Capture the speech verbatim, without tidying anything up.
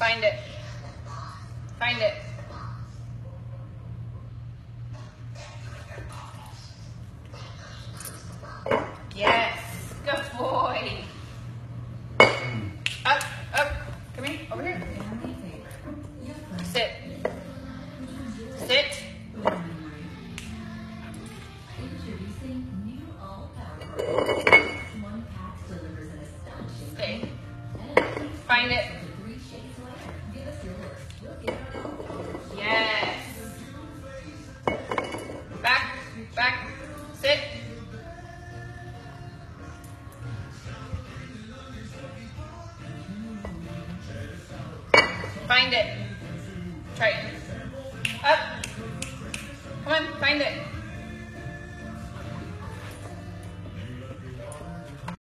Find it. Find it. Yes. Good boy. Up, up. Come here. Over here. Sit. Sit. Stay. Find it. Yes. Back, back, sit. Find it. Try it. Up. Come on, find it.